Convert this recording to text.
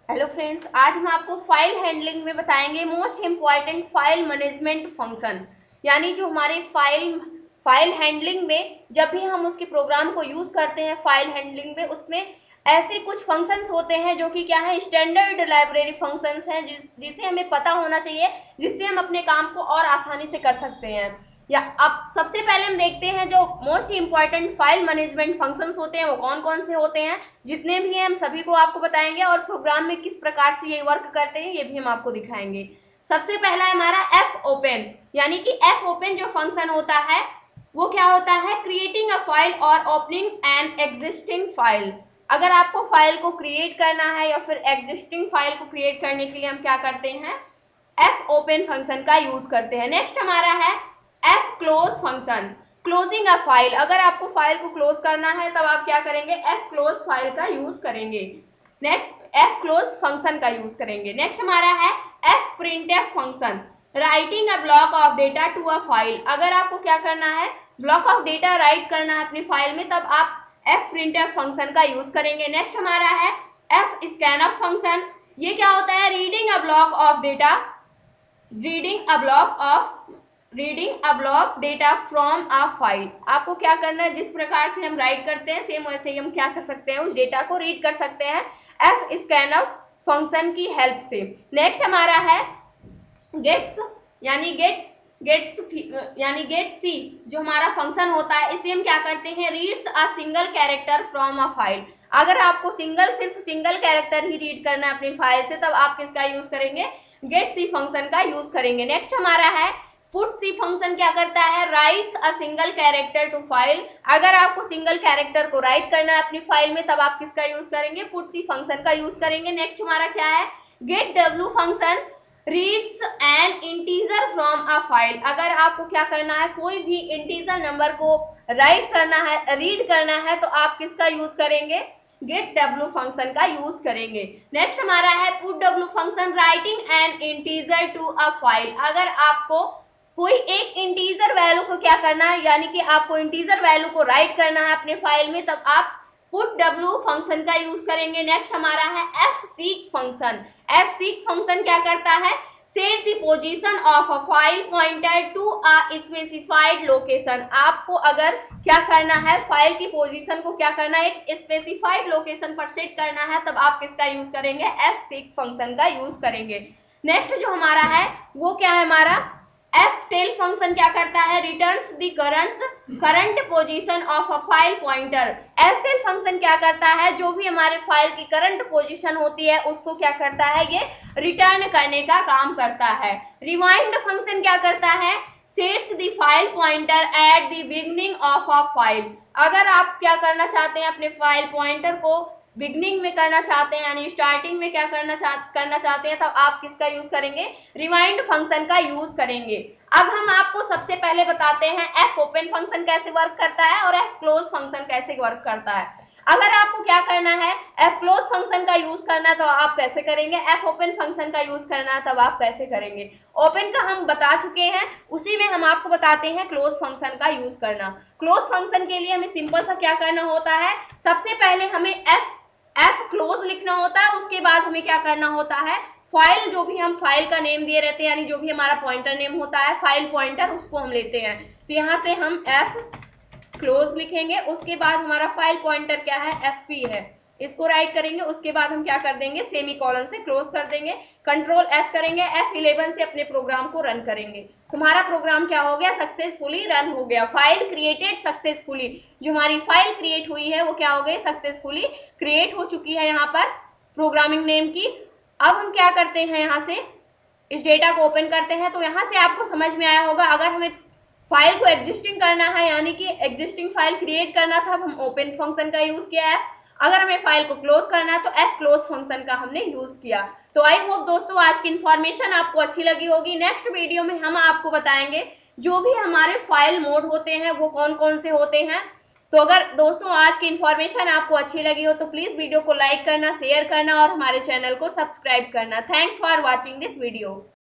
Hello friends, आज हम आपको फाइल हैंडलिंग में बताएंगे most important file management function. यानी जो हमारे फाइल हैंडलिंग में जब भी हम उसके प्रोग्राम को यूज करते हैं फाइल हैंडलिंग में, उसमें ऐसे कुछ फंक्शंस होते हैं जो कि क्या है, स्टैंडर्ड लाइब्रेरी फंक्शंस हैं जिसे हमें पता होना चाहिए, जिससे हम अपने काम को और आसानी से कर सकते हैं। या अब सबसे पहले हम देखते हैं जो most important file management functions होते हैं वो कौन कौन से होते हैं। जितने भी हैं हम सभी को आपको बताएंगे और प्रोग्राम में किस प्रकार से ये वर्क करते हैं ये भी हम आपको दिखाएंगे। सबसे पहला है हमारा एफ ओपन, यानी कि एफ ओपन जो फंक्शन होता है वो क्या होता है, क्रिएटिंग अ फाइल और ओपनिंग एन एग्जिस्टिंग फाइल। अगर आपको फाइल को क्रिएट करना है या फिर एग्जिस्टिंग फाइल को क्रिएट करने के लिए हम क्या करते हैं, एफ ओपन फंक्शन का यूज करते हैं। नेक्स्ट हमारा है F close function, closing a file. अगर आपको फाइल को क्लोज करना है तब आप क्या करेंगे, एफ क्लोज फाइल का यूज करेंगे। नेक्स्ट एफ क्लोज फंक्शन का यूज करेंगे। नेक्स्ट हमारा है F printf function, writing a block of data to a file. अगर आपको क्या करना है, ब्लॉक ऑफ डेटा राइट करना है अपनी फाइल में, तब आप एफ प्रिंटफ फंक्शन का यूज करेंगे। नेक्स्ट हमारा है एफ स्कैनफ फंक्शन, ये क्या होता है, reading a block of data, reading a block data from a file. आपको क्या करना है, जिस प्रकार से हम राइट करते हैं सेम वैसे ही हम क्या कर सकते हैं, उस डेटा को रीड कर सकते हैं एफ स्कैनफ फंक्शन की हेल्प से। नेक्स्ट हमारा है गेट्स, यानी गेट सी जो हमारा फंक्शन होता है, इसे हम क्या करते हैं, reads a single character from a file. अगर आपको सिर्फ सिंगल कैरेक्टर ही रीड करना है अपनी फाइल से, तब आप किसका यूज करेंगे, गेट सी फंक्शन का यूज करेंगे। नेक्स्ट हमारा है पुट सी फंक्शन, क्या करता है, writes a single character to file. अगर आपको सिंगल कैरेक्टर को राइट करना है अपनी फाइल में, तब आप किसका यूज करेंगे, पुट सी फंक्शन का यूज करेंगे। नेक्स्ट हमारा क्या है, get W function, reads an integer from a file. अगर आपको क्या करना है, कोई भी इंटीजर नंबर को राइट करना है, रीड करना है, तो आप किसका यूज करेंगे, गेट डब्ल्यू फंक्शन का यूज करेंगे। नेक्स्ट हमारा है put W function, writing an integer to a file. अगर आपको कोई एक इंटीजर वैल्यू को क्या करना है, यानी कि आपको इंटीजर वैल्यू को राइट करना है अपने फाइल में, तब आप पुट डब्ल्यू फंक्शन का यूज करेंगे। नेक्स्ट हमारा है F seek function, F seek function क्या करता है, set the position of a file pointer to a specified location. आपको अगर क्या करना है, फाइल की पोजीशन को क्या करना है, एक स्पेसिफाइड लोकेशन पर सेट करना है, तब आप किसका यूज करेंगे, एफ सीक फंक्शन का यूज करेंगे। नेक्स्ट जो हमारा है वो क्या है, हमारा एफ टेल फंक्शन क्या करता है, returns the current position of a file pointer. F tell function क्या करता है, जो भी हमारे फाइल की करंट पोजीशन होती है उसको क्या करता है, ये रिटर्न करने का काम करता है। रिवाइंड फंक्शन क्या करता है, sets the file pointer at the beginning of a file. अगर आप क्या करना चाहते हैं, अपने फाइल पॉइंटर को बिगनिंग में करना चाहते हैं, यानी स्टार्टिंग में क्या करना चाहते हैं, तब आप किसका यूज करेंगे, रिवाइंड फंक्शन का यूज करेंगे। अब हम आपको सबसे पहले बताते हैं एफ ओपन फंक्शन कैसे वर्क करता है और एफ क्लोज फंक्शन कैसे वर्क करता है। अगर आपको क्या करना है, एफ क्लोज फंक्शन का यूज करना है तो आप कैसे करेंगे, एफ ओपन फंक्शन का यूज करना है तब आप कैसे करेंगे। ओपन का हम बता चुके हैं, उसी में हम आपको बताते हैं क्लोज फंक्शन का यूज करना। क्लोज फंक्शन के लिए हमें सिंपल सा क्या करना होता है, सबसे पहले हमें एफ क्लोज लिखना होता है, उसके बाद हमें क्या करना होता है, फाइल जो भी हम फाइल का नेम दिए रहते हैं, यानी जो भी हमारा पॉइंटर नेम होता है फाइल पॉइंटर, उसको हम लेते हैं। तो यहाँ से हम एफ क्लोज लिखेंगे, उसके बाद हमारा फाइल पॉइंटर क्या है, एफ पी है, इसको राइट करेंगे। उसके बाद हम क्या कर देंगे, सेमी कॉलन से क्लोज कर देंगे, कंट्रोल एस करेंगे, F11 से अपने प्रोग्राम को रन करेंगे। तुम्हारा प्रोग्राम क्या हो गया, सक्सेसफुली रन हो गया, फाइल क्रिएटेड सक्सेसफुली। जो हमारी फाइल क्रिएट हुई है वो क्या हो गई, सक्सेसफुली क्रिएट हो चुकी है यहाँ पर प्रोग्रामिंग नेम की। अब हम क्या करते हैं, यहाँ से इस डेटा को ओपन करते हैं। तो यहाँ से आपको समझ में आया होगा, अगर हमें फाइल को एग्जिस्टिंग करना है, यानी कि एग्जिस्टिंग फाइल क्रिएट करना था, हम ओपन फंक्शन का यूज किया है। अगर हमें फाइल को क्लोज करना है तो एफ क्लोज फंक्शन का हमने यूज किया। तो आई होप दोस्तों आज की इन्फॉर्मेशन आपको अच्छी लगी होगी। नेक्स्ट वीडियो में हम आपको बताएंगे जो भी हमारे फाइल मोड होते हैं वो कौन कौन से होते हैं। तो अगर दोस्तों आज की इन्फॉर्मेशन आपको अच्छी लगी हो तो प्लीज वीडियो को लाइक करना, शेयर करना और हमारे चैनल को सब्सक्राइब करना। Thanks for watching this video.